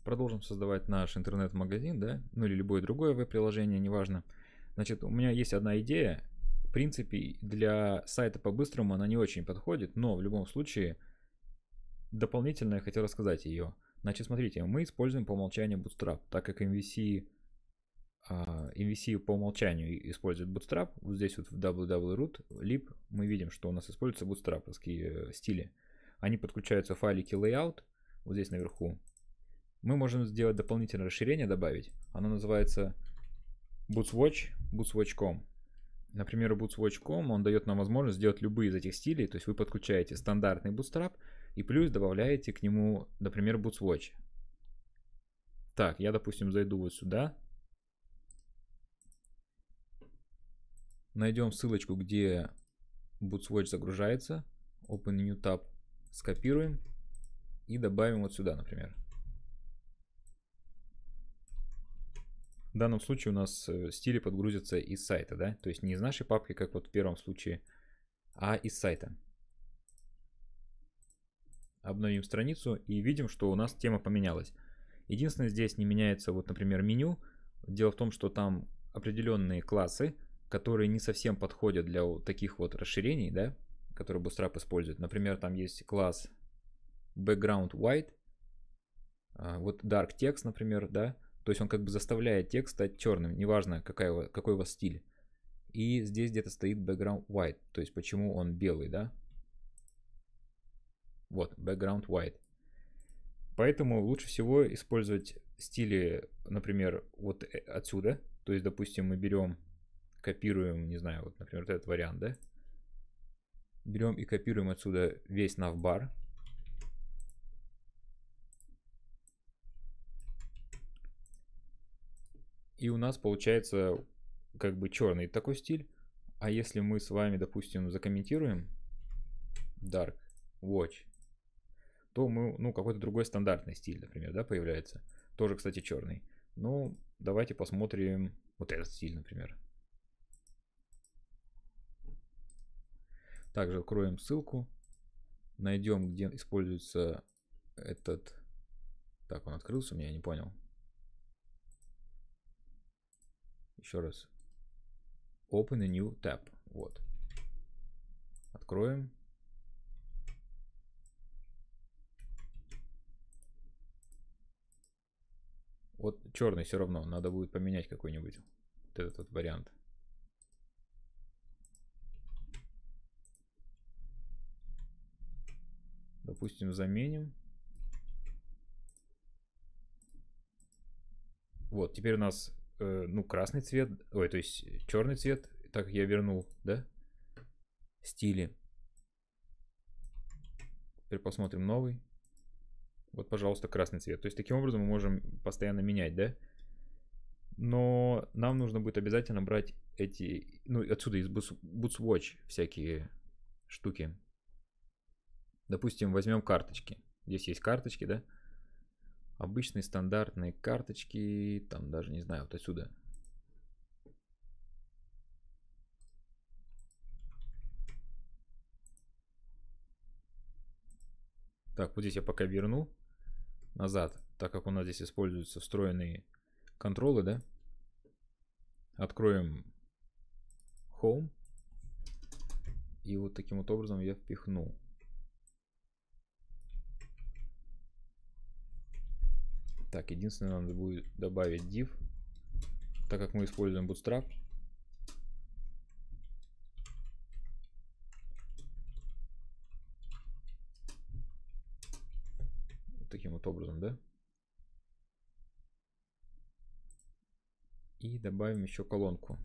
Продолжим создавать наш интернет-магазин, да, ну или любое другое веб-приложение, неважно. Значит, у меня есть одна идея. В принципе, для сайта по-быстрому она не очень подходит, но в любом случае дополнительно я хотел рассказать ее. Значит, смотрите, мы используем по умолчанию Bootstrap, так как MVC по умолчанию использует Bootstrap. Вот здесь вот в www.root lib мы видим, что у нас используются bootstrap'овские стили. Они подключаются в файлике layout, вот здесь наверху. Мы можем сделать дополнительное расширение, добавить. Оно называется bootswatch.com. Например, bootswatch.com он дает нам возможность сделать любые из этих стилей. То есть вы подключаете стандартный Bootstrap и плюс добавляете к нему, например, bootswatch. Так, я, допустим, зайду вот сюда. Найдем ссылочку, где bootswatch загружается. Open New Tab. Скопируем и добавим вот сюда, например. В данном случае у нас стили подгрузятся из сайта, да, то есть не из нашей папки, как вот в первом случае, а из сайта. Обновим страницу и видим, что у нас тема поменялась. Единственное, здесь не меняется, вот, например, меню. Дело в том, что там определенные классы, которые не совсем подходят для вот таких вот расширений, да, которые Bootstrap использует. Например, там есть класс background white, вот dark text, например, да. То есть он как бы заставляет текст стать черным, неважно какой у вас стиль. И здесь где-то стоит background white, то есть почему он белый, да? Вот, background white. Поэтому лучше всего использовать стили, например, вот отсюда. То есть, допустим, мы берем, копируем, не знаю, вот, например, вот этот вариант, да? Берем и копируем отсюда весь navbar. И у нас получается как бы черный такой стиль. А если мы с вами, допустим, закомментируем dark watch, то мы, ну, какой-то другой стандартный стиль, например, да, появляется. Тоже, кстати, черный. Ну, давайте посмотрим вот этот стиль, например. Также откроем ссылку. Найдем, где используется этот... Так, он открылся у меня, я не понял. Еще раз. Open a new tab. Вот. Откроем. Вот черный все равно. Надо будет поменять какой-нибудь вот этот вот вариант. Допустим, заменим. Вот, теперь у нас, ну, красный цвет, ой, то есть черный цвет, так как я вернул, да, стили. Теперь посмотрим новый. Вот, пожалуйста, красный цвет. То есть таким образом мы можем постоянно менять, да? Но нам нужно будет обязательно брать эти, ну, отсюда из Bootswatch всякие штуки. Допустим, возьмем карточки. Здесь есть карточки, да? Обычные стандартные карточки, там даже, не знаю, вот отсюда. Так, вот здесь я пока верну назад, так как у нас здесь используются встроенные контролы, да? Откроем Home. И вот таким вот образом я впихну. Так, единственное, надо будет добавить div, так как мы используем Bootstrap. Вот таким вот образом, да? И добавим еще колонку.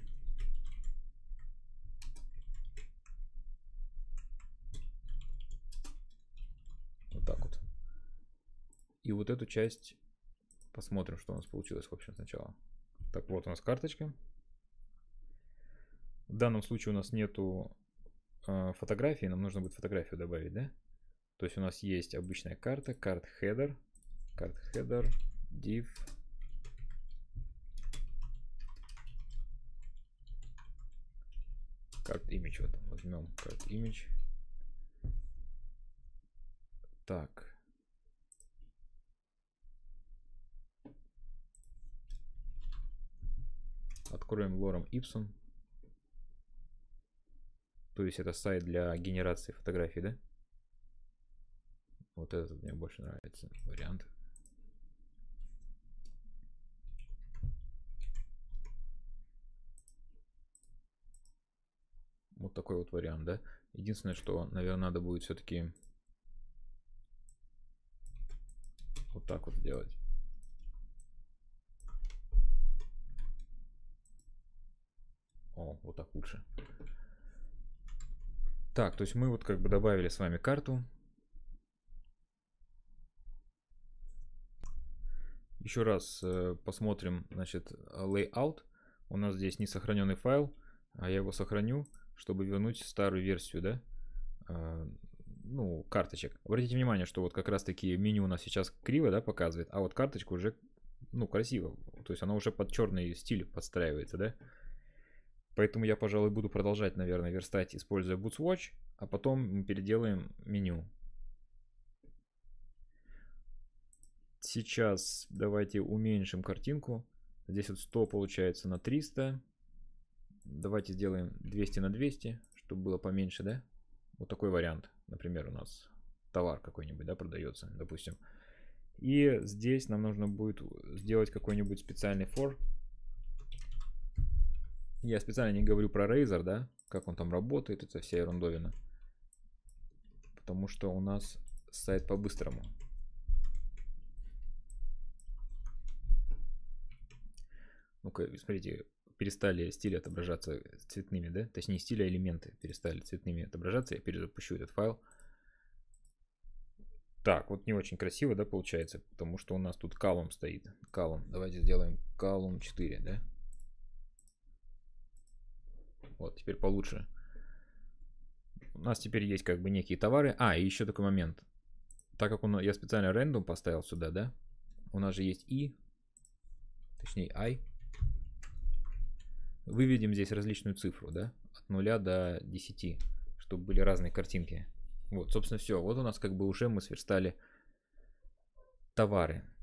Вот так вот. И вот эту часть посмотрим, что у нас получилось, в общем, сначала. Так, вот у нас карточка. В данном случае у нас нету фотографии, нам нужно будет фотографию добавить, да? То есть у нас есть обычная карта, card header, div. Card image, вот возьмем card image. Так. Откроем Lorem Ipsum. То есть это сайт для генерации фотографий, да? Вот этот мне больше нравится вариант. Вот такой вот вариант, да? Единственное, что, наверное, надо будет все-таки вот так вот сделать. О, вот так лучше. Так, то есть мы вот как бы добавили с вами карту. Еще раз посмотрим, значит, layout. У нас здесь не сохраненный файл, а я его сохраню, чтобы вернуть старую версию, да, ну, карточек. Обратите внимание, что вот как раз таки меню у нас сейчас криво, да, показывает, а вот карточка уже, ну, красиво. То есть она уже под черный стиль подстраивается, да. Поэтому я, пожалуй, буду продолжать, наверное, верстать, используя BootsWatch, а потом мы переделаем меню. Сейчас давайте уменьшим картинку. Здесь вот 100 получается на 300. Давайте сделаем 200 на 200, чтобы было поменьше, да? Вот такой вариант. Например, у нас товар какой-нибудь, да, продается, допустим. И здесь нам нужно будет сделать какой-нибудь специальный for. Я специально не говорю про Razer, да, как он там работает, это вся ерундовина. Потому что у нас сайт по-быстрому. Ну-ка, смотрите, перестали стили отображаться цветными, да? Точнее, стили, а элементы перестали цветными отображаться. Я перезапущу этот файл. Так, вот не очень красиво, да, получается, потому что у нас тут column стоит. Column. Давайте сделаем column 4, да? Вот, теперь получше. У нас теперь есть как бы некие товары. А, и еще такой момент. Так как я специально random поставил сюда, да? У нас же есть i, точнее I. Выведем здесь различную цифру, да? От 0 до 10, чтобы были разные картинки. Вот, собственно, все. Вот у нас как бы уже мы сверстали товары.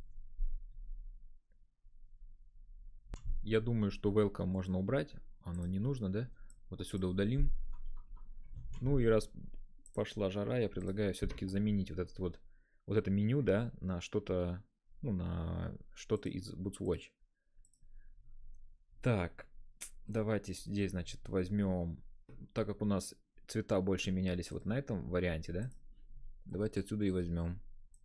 Я думаю, что welcome можно убрать. Оно не нужно, да? Вот отсюда удалим. Ну и раз пошла жара, я предлагаю все-таки заменить вот это меню, да, на что-то, ну, на что-то из BootsWatch. Так, давайте здесь, значит, возьмем, так как у нас цвета больше менялись вот на этом варианте, да, давайте отсюда и возьмем.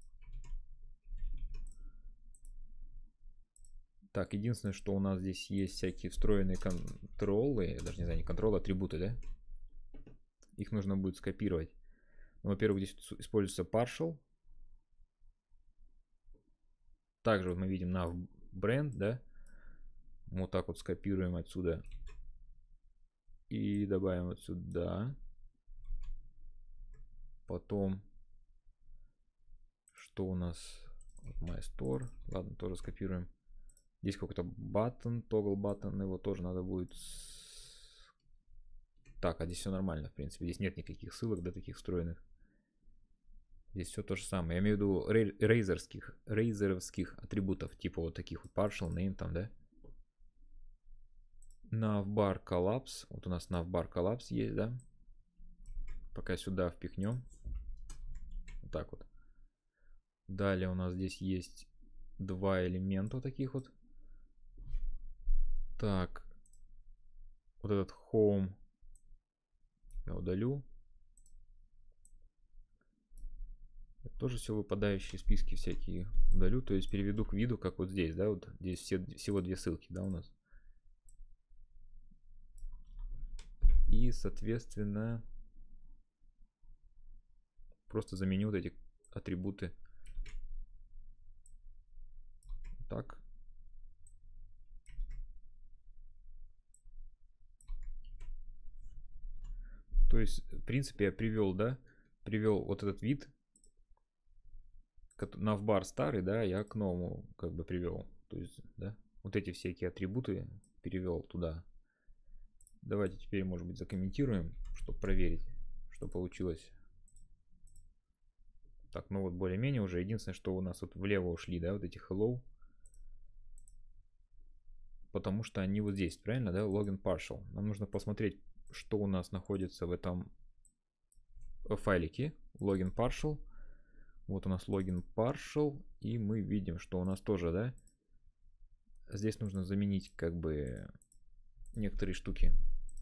Так, единственное, что у нас здесь есть всякие встроенные контролы, даже не знаю, не контролы, атрибуты, да? Их нужно будет скопировать. Ну, во-первых, здесь используется partial. Также вот мы видим на бренд, да? Вот так вот скопируем отсюда. И добавим вот сюда. Потом, что у нас? Вот My Store. Ладно, тоже скопируем. Здесь какой-то button, toggle button. Его тоже надо будет... Так, а здесь все нормально, в принципе. Здесь нет никаких ссылок, да, таких встроенных. Здесь все то же самое. Я имею в виду рейзеровских атрибутов. Типа вот таких вот partial, name там, да? Navbar Collapse. Вот у нас Navbar Collapse есть, да? Пока сюда впихнем. Вот так вот. Далее у нас здесь есть два элемента вот таких вот. Так. Вот этот home я удалю. Это тоже все выпадающие списки всякие удалю. То есть переведу к виду, как вот здесь, да? Вот здесь всего две ссылки, да, у нас. И, соответственно, просто заменю вот эти атрибуты. Так. То есть, в принципе, я привел, да? Привел вот этот вид. Navbar старый, да, я к новому как бы привел. То есть, да, вот эти всякие атрибуты перевел туда. Давайте теперь, может быть, закомментируем, чтобы проверить, что получилось. Так, ну вот более-менее уже. Единственное, что у нас вот влево ушли, да, вот эти hello. потому что они вот здесь, правильно, да? Login partial. Нам нужно посмотреть, что у нас находится в этом файлике. Login partial. Вот у нас login partial. И мы видим, что у нас тоже, да? Здесь нужно заменить как бы некоторые штуки.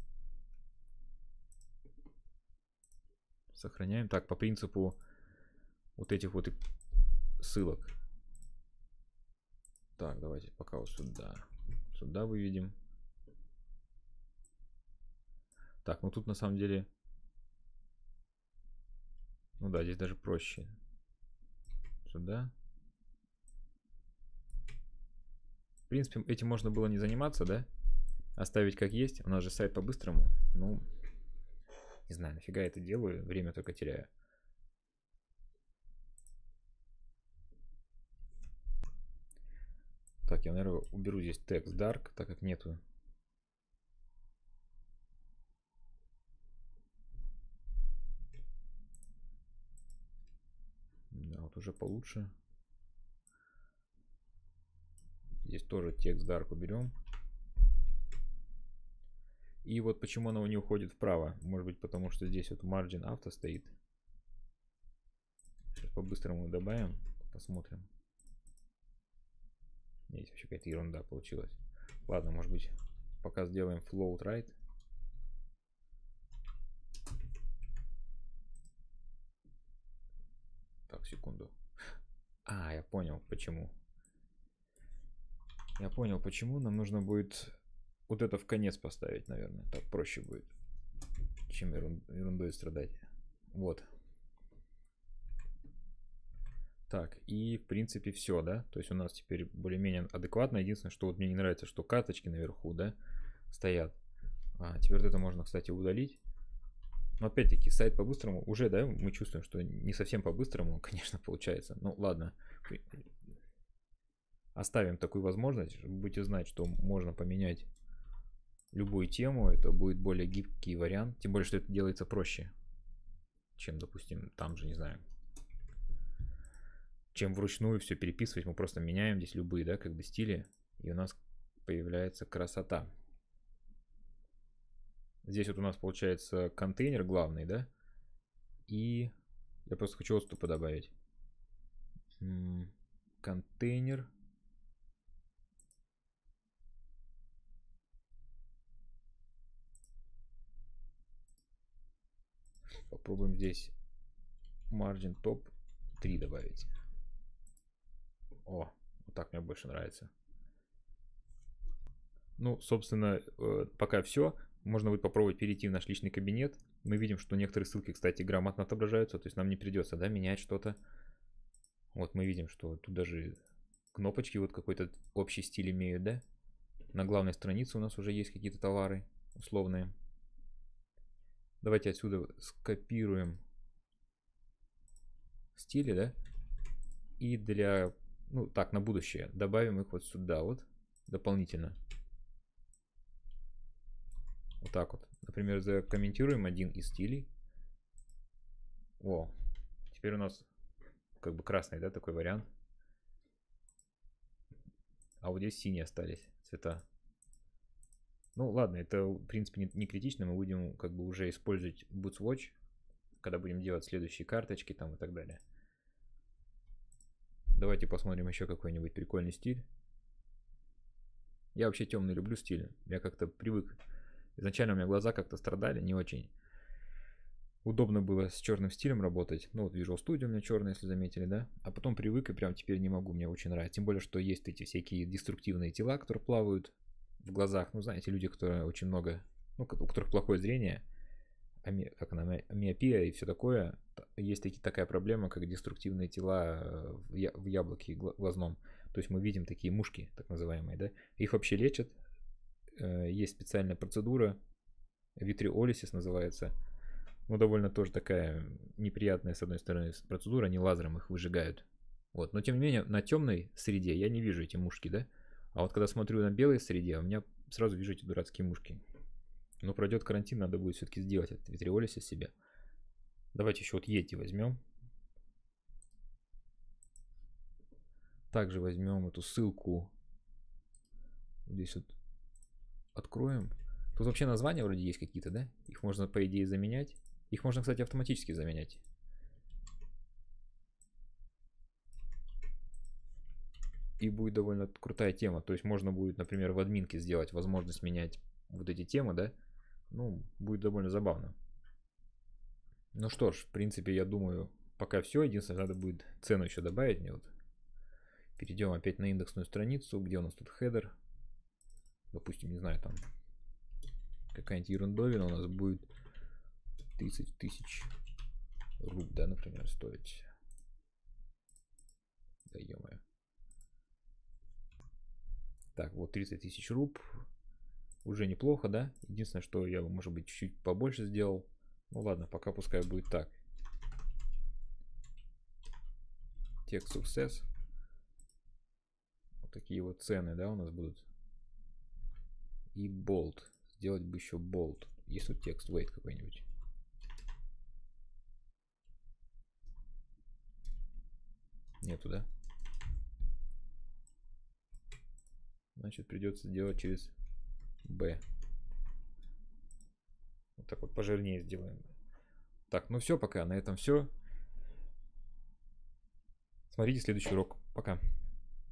Сохраняем. Так, по принципу вот этих вот ссылок. Так, давайте пока вот сюда. Сюда выведем. Так, ну тут на самом деле... Ну да, здесь даже проще. Сюда. В принципе, этим можно было не заниматься, да? Оставить как есть. У нас же сайт по-быстрому. Ну, не знаю, нафига это делаю. Время только теряю. Так, я, наверное, уберу здесь текст dark, так как нету. Да, вот уже получше. Здесь тоже текст dark уберем. И вот почему оно не уходит вправо. Может быть, потому что здесь вот margin auto стоит. Сейчас по-быстрому добавим. Посмотрим. Здесь вообще какая-то ерунда получилась. Ладно, может быть, пока сделаем float right. Так, секунду. А, я понял, почему. Я понял, почему. Нам нужно будет вот это в конец поставить, наверное. Так проще будет, чем ерундой страдать. Вот. Так, и в принципе все, да? То есть у нас теперь более-менее адекватно. Единственное, что вот мне не нравится, что карточки наверху, да, стоят. Теперь вот это можно, кстати, удалить. Но опять-таки, сайт по-быстрому уже, да, мы чувствуем, что не совсем по-быстрому, конечно, получается. Ну, ладно. Оставим такую возможность. Будете знать, что можно поменять любую тему. Это будет более гибкий вариант. Тем более, что это делается проще, чем, допустим, там же, не знаю, чем вручную все переписывать. Мы просто меняем здесь любые, да, как бы стили. И у нас появляется красота. Здесь вот у нас получается контейнер главный, да. И я просто хочу отступы добавить. Контейнер. Попробуем здесь margin top 3 добавить. О, вот так мне больше нравится. Ну, собственно, пока все. Можно будет попробовать перейти в наш личный кабинет. Мы видим, что некоторые ссылки, кстати, грамотно отображаются. То есть нам не придется, да, менять что-то. Вот мы видим, что тут даже кнопочки вот какой-то общий стиль имеют, да. На главной странице у нас уже есть какие-то товары условные. Давайте отсюда скопируем стили, да. И для, ну так, на будущее добавим их вот сюда вот дополнительно. Вот так вот. Например, закомментируем один из стилей. О, теперь у нас как бы красный, да, такой вариант. А вот здесь синие остались цвета. Ну ладно, это в принципе не критично. Мы будем как бы уже использовать BootsWatch, когда будем делать следующие карточки там и так далее. Давайте посмотрим еще какой-нибудь прикольный стиль. Я вообще темный люблю стиль. Я как-то привык. Изначально у меня глаза как-то страдали, не очень удобно было с черным стилем работать. Ну вот Visual Studio у меня черный, если заметили, да. А потом привык и прям теперь не могу, мне очень нравится. Тем более, что есть эти всякие деструктивные тела, которые плавают в глазах. Ну, знаете, люди, которые очень много, ну, у которых плохое зрение, как она, миопия и все такое. Есть такая проблема, как деструктивные тела в яблоке глазном. То есть мы видим такие мушки, так называемые, да. Их вообще лечат. Есть специальная процедура, витриолисис называется. Ну, довольно тоже такая неприятная, с одной стороны, процедура. Они лазером их выжигают. Вот. Но, тем не менее, на темной среде я не вижу эти мушки, да. А вот когда смотрю на белой среде, у меня сразу вижу эти дурацкие мушки. Но пройдет карантин, надо будет все-таки сделать этот витриолисис себе. Давайте еще вот Yeti возьмем. Также возьмем эту ссылку. Здесь вот откроем. Тут вообще названия вроде есть какие-то, да? Их можно, по идее, заменять. Их можно, кстати, автоматически заменять. И будет довольно крутая тема. То есть можно будет, например, в админке сделать возможность менять вот эти темы, да? Ну, будет довольно забавно. Ну что ж, в принципе, я думаю, пока все. Единственное, надо будет цену еще добавить мне. Вот. Перейдем опять на индексную страницу, где у нас тут хедер. Допустим, не знаю, там какая-нибудь ерундовина у нас будет 30 тысяч руб, да, например, стоить. Да ё-моё. Так, вот 30 тысяч руб. Уже неплохо, да? Единственное, что я, может быть, чуть-чуть побольше сделал. Ну ладно, пока пускай будет так. Текст success. Вот такие вот цены, да, у нас будут. И bold. Сделать бы еще bold. Есть тут текст weight какой-нибудь? Нету, да? Значит, придется делать через B. Вот так вот пожирнее сделаем. Так, ну все, пока. На этом все. Смотрите следующий урок. Пока.